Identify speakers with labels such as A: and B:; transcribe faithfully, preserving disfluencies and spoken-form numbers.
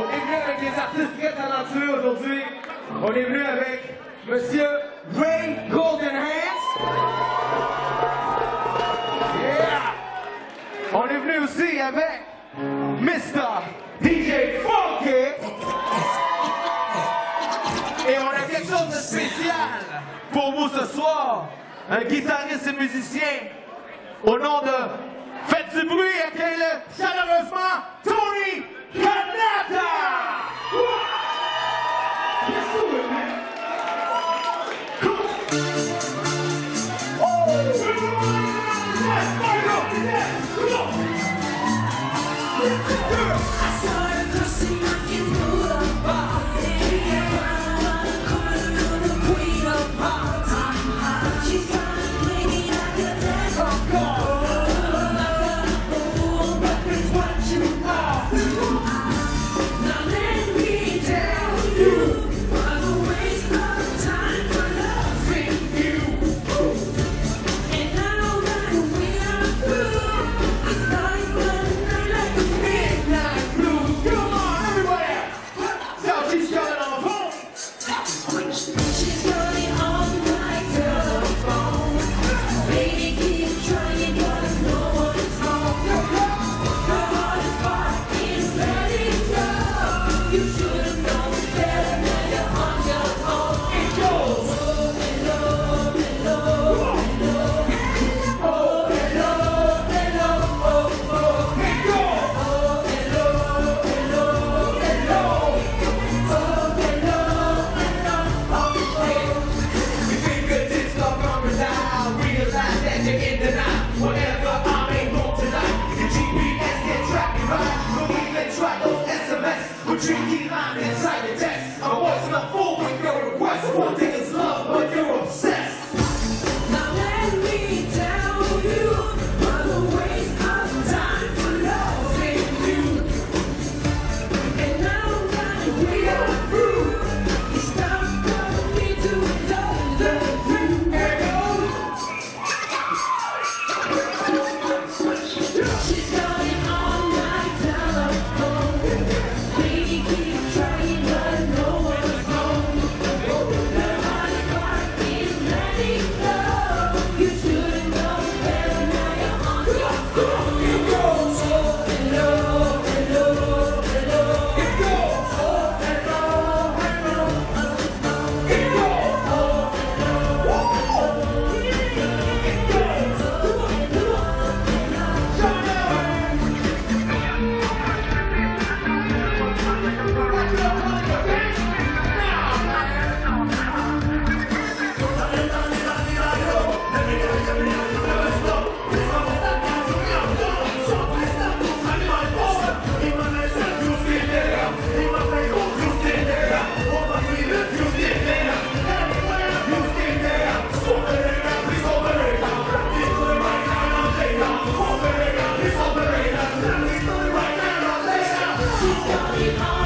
A: On est venu avec des artistes très talentueux aujourd'hui. On est venu avec Monsieur Ray Golden Hands. Yeah! On est venu aussi avec Mister D J Funky. Et on a quelque chose de spécial pour vous ce soir. Un guitariste et musicien au nom de Faites du bruit, accueillez-le chaleureusement, Tony Kanata! Let's do it, man! Come on! Oh! Yes, fire up! Yes, come on! I saw her crossing my in the bar. Yeah, around the corner of the Queen of Hearts. She's got a lady like a dead of God. Tricky line inside the text. I'm voicing a fool with your request. One thing is love, but you're obsessed. Now let me tell you, by the waste of time for loving you. And now that we are through, it's time for me to indulge the dream. She's got it on my telephone. She's got it all.